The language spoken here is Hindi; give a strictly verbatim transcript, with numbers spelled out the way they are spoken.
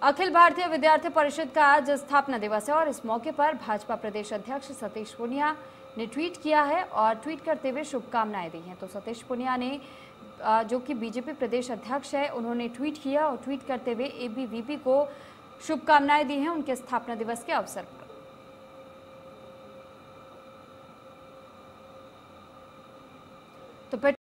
अखिल भारतीय विद्यार्थी परिषद का आज स्थापना दिवस है और इस मौके पर भाजपा प्रदेश अध्यक्ष सतीश पूनिया ने ट्वीट किया है और ट्वीट करते हुए शुभकामनाएं दी हैं। तो सतीश पूनिया ने जो कि बीजेपी प्रदेश अध्यक्ष है, उन्होंने ट्वीट किया और ट्वीट करते हुए एबीवीपी को शुभकामनाएं दी हैं उनके स्थापना दिवस के अवसर पर। तो